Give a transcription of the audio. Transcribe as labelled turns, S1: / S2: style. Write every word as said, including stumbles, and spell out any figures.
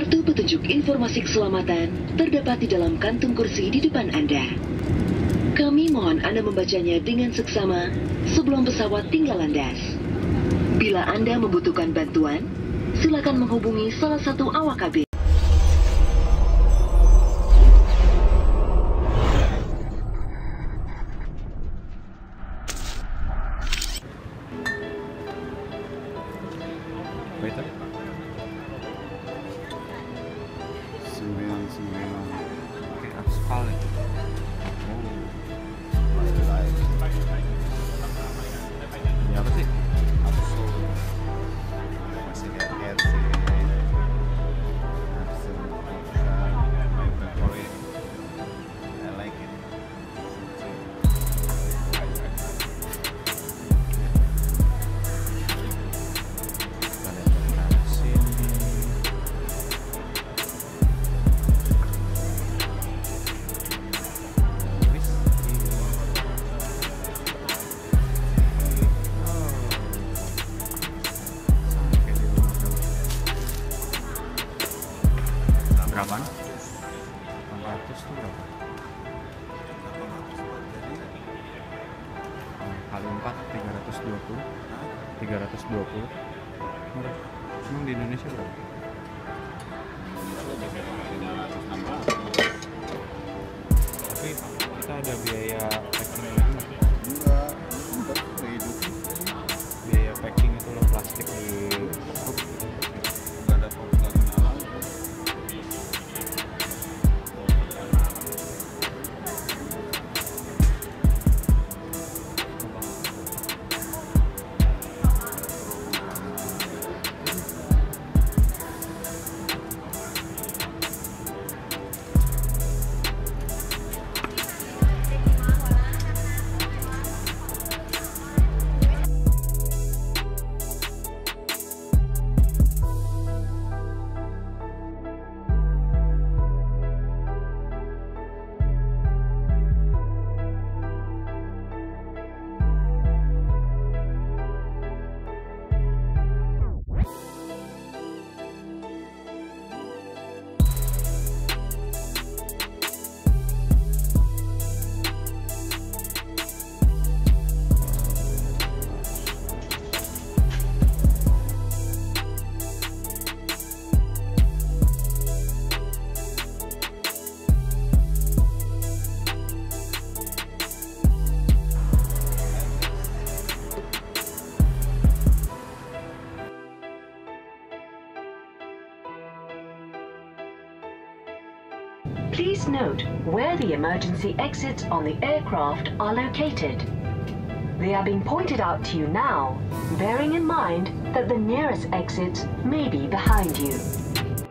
S1: Kartu petunjuk informasi keselamatan terdapat di dalam kantung kursi di depan Anda. Kami mohon Anda membacanya dengan seksama sebelum pesawat tinggal landas. Bila Anda membutuhkan bantuan, silakan menghubungi salah satu awak kabin.
S2: Waiter.
S3: Sembilan sembilan.
S2: Oke, aspal ya. Oh. Ini apa sih?
S3: Absol. Masih lihat R C. Absol. My favorite. I like it.
S2: Kita lihat dari sini. Berapa? enam ratus tuh berapa? Kali empat, tiga ratus dua puluh. tiga ratus dua puluh. Murah. Emang di Indonesia berapa? Tapi kita ada biaya packing lagi nggak?
S3: Enggak, enggak hidup.
S2: Biaya packing itu loh, plastik di
S3: Enggak ada enggak kenalan.
S1: Please note where the emergency exits on the aircraft are located. They are being pointed out to you now, bearing in mind that the nearest exits may be behind you.